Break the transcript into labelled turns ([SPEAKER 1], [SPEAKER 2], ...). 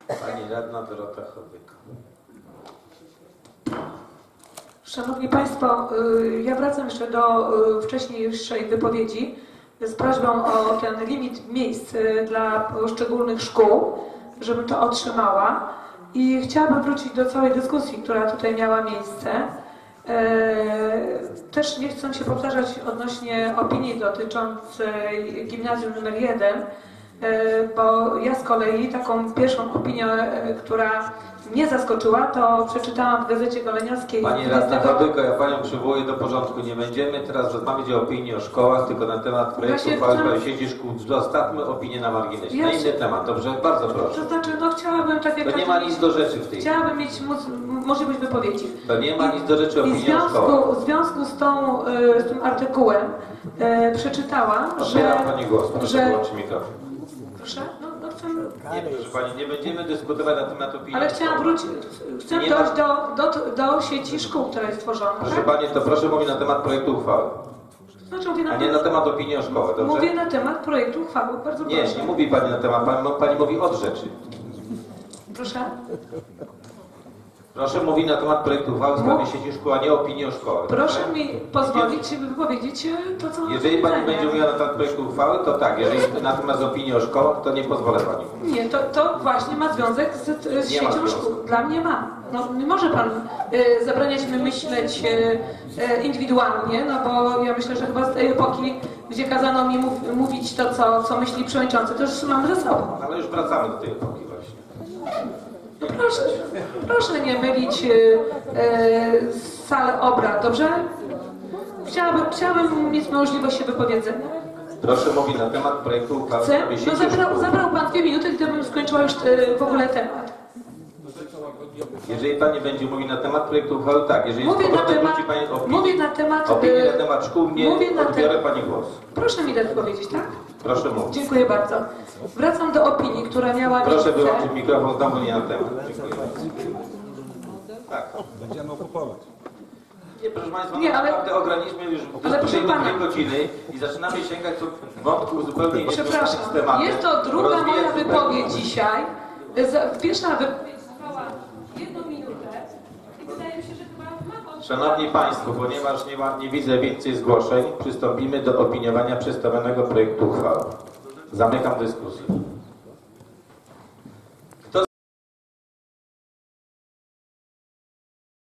[SPEAKER 1] Pani radna Dorota Chodyk.
[SPEAKER 2] Szanowni Państwo, ja wracam jeszcze do wcześniejszej wypowiedzi z prośbą o ten limit miejsc dla poszczególnych szkół, żebym to otrzymała. I chciałabym wrócić do całej dyskusji, która tutaj miała miejsce. Też nie chcę się powtarzać odnośnie opinii dotyczącej gimnazjum nr 1, bo ja z kolei taką pierwszą opinię, która mnie zaskoczyła, to przeczytałam w Gazecie Goleniowskiej.
[SPEAKER 1] Pani radna Chodyko, ja Panią przywołuję do porządku. Nie będziemy teraz rozmawiać o opinii o szkołach, tylko na temat projektu uchwały sieci szkół. Zostawmy opinię na marginesie. Na inny temat, dobrze? Bardzo proszę.
[SPEAKER 2] To znaczy, no chciałabym tak jak...
[SPEAKER 1] To nie ma nic do rzeczy w tej
[SPEAKER 2] Chciałabym mieć możliwość wypowiedzi.
[SPEAKER 1] To nie ma nic do rzeczy opinii o szkołach.
[SPEAKER 2] W związku z tym artykułem przeczytałam,
[SPEAKER 1] Odbieram Pani głos, proszę wyłączyć mikrofon.
[SPEAKER 2] Proszę? No chcę...
[SPEAKER 1] Nie, proszę Pani, nie będziemy dyskutować na temat opinii.
[SPEAKER 2] Ale chciałam wrócić, chcę dojść do sieci szkół, która jest tworzona.
[SPEAKER 1] Proszę
[SPEAKER 2] tak?
[SPEAKER 1] Pani, to proszę mówić na temat projektu uchwały.
[SPEAKER 2] Znaczy,
[SPEAKER 1] A nie na temat opinii o szkołę, dobrze?
[SPEAKER 2] Mówię na temat projektu uchwały, bardzo proszę.
[SPEAKER 1] Nie mówi Pani na temat, Pani mówi od rzeczy.
[SPEAKER 2] Proszę?
[SPEAKER 1] Proszę mówić na temat projektu uchwały w sprawie sieci szkół, a nie opinii o szkołach.
[SPEAKER 2] Proszę mi pozwolić wypowiedzieć to, co mam.
[SPEAKER 1] Jeżeli Pani będzie mówiła na temat projektu uchwały, to tak. Jeżeli natomiast opinii o szkołach, to nie pozwolę Pani mówić.
[SPEAKER 2] Nie, to właśnie ma związek z siecią szkół. Dla mnie ma. No, nie może Pan zabraniać mi myśleć indywidualnie, no bo ja myślę, że chyba z tej epoki, gdzie kazano mi mówić to, co myśli przewodniczący, to już mamy za sobą.
[SPEAKER 1] Ale już wracamy do tej epoki właśnie.
[SPEAKER 2] No proszę nie mylić salę obrad, dobrze? Chciałabym mieć możliwość się wypowiedzenia.
[SPEAKER 1] Proszę mówić na temat projektu uchwały w sprawie sieci szkół.
[SPEAKER 2] Zabrał Pan 2 minuty, gdybym skończyła już w ogóle temat.
[SPEAKER 1] Jeżeli Pani będzie mówić na temat projektu uchwały, tak. Jeżeli
[SPEAKER 2] Mówię na temat
[SPEAKER 1] opinii na temat szkół, nie odbiorę Pani głos.
[SPEAKER 2] Proszę mi dać powiedzieć, tak?
[SPEAKER 1] Proszę mówić.
[SPEAKER 2] Dziękuję bardzo. Wracam do opinii, która miała
[SPEAKER 1] Proszę
[SPEAKER 2] miejsce.
[SPEAKER 1] wyłączyć mikrofon, znowu nie na temat. Dziękuję bardzo. Tak.
[SPEAKER 3] Będziemy okupować.
[SPEAKER 1] Nie, proszę Państwa,
[SPEAKER 2] Nie, ale...
[SPEAKER 1] naprawdę ograniczmy już dyskusyjmy 2 godziny i zaczynamy sięgać do wątków zupełnie
[SPEAKER 2] Przepraszam,
[SPEAKER 1] z tematu.
[SPEAKER 2] jest to druga moja wypowiedź dzisiaj. Pierwsza wypowiedź trwała 1 minutę i wydaje mi się, że chyba ma Pan...
[SPEAKER 1] Szanowni Państwo, ponieważ nie widzę więcej zgłoszeń, przystąpimy do opiniowania przedstawionego projektu uchwały. Zamykam dyskusję.